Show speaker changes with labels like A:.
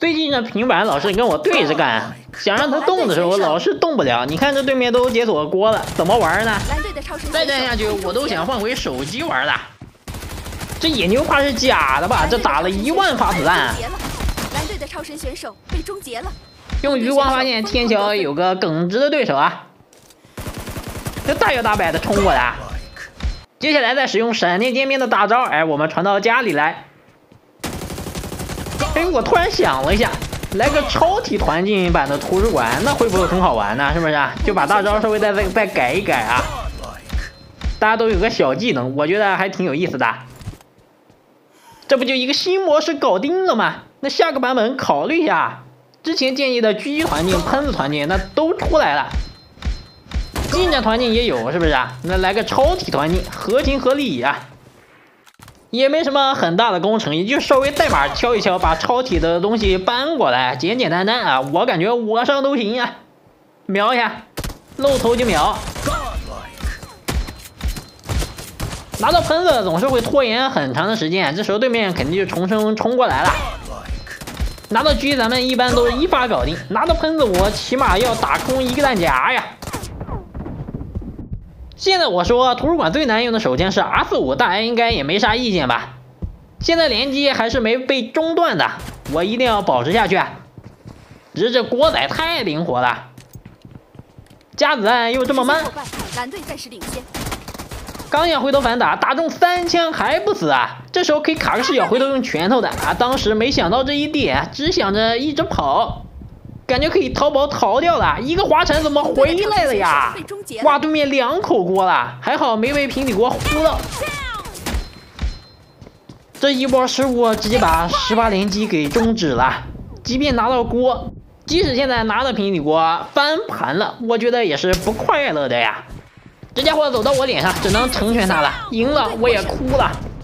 A: 最近这平板老是跟我对着干，想让他动的时候老是动不了。你看这对面都解锁锅了，怎么玩呢？再这样下去，我都想换回手机玩了。这野牛怕是假的吧？这打了1万发子弹。
B: 蓝队的超神选手被终结了。
A: 用余光发现天桥有个耿直的对手啊，这大摇大摆的冲过来。接下来再使用闪电歼灭的大招，哎，我们传到家里来。哎，我突然想了一下，来个超体团进版的图书馆，那会不会很好玩呢？是不是啊？就把大招稍微再改一改啊，大家都有个小技能，我觉得还挺有意思的。这不就一个新模式搞定了吗？那下个版本考虑一下，之前建议的狙击团进、喷子团进那都出来了，近战团进也有，是不是啊？那来个超体团进，合情合理呀。也没什么很大的工程，也就稍微代码敲一敲，把超体的东西搬过来，简简单单啊，我感觉我上都行呀。瞄一下，露头就瞄。拿到喷子总是会拖延很长的时间，这时候对面肯定就重生冲过来了。拿到狙咱们一般都是一发搞定，拿到喷子我起码要打空1个弹夹呀。现在我说图书馆最难用的手枪是 R45， 大家应该也没啥意见吧？现在联机还是没被中断的，我一定要保持下去啊！只是这锅仔太灵活了，加子弹又这么慢，
B: 蓝队暂时领先。
A: 刚想回头反打，打中3枪还不死啊！这时候可以卡个视角回头用拳头的啊！当时没想到这一点，只想着一直跑。感觉可以逃跑逃掉了，一个滑铲怎么回来了呀？哇，对面2口锅了，还好没被平底锅呼到。这一波失误直接把18连击给终止了。即便拿到锅，即使现在拿到平底锅翻盘了，我觉得也是不快乐的呀。这家伙走到我脸上，只能成全他了，赢了我也哭了。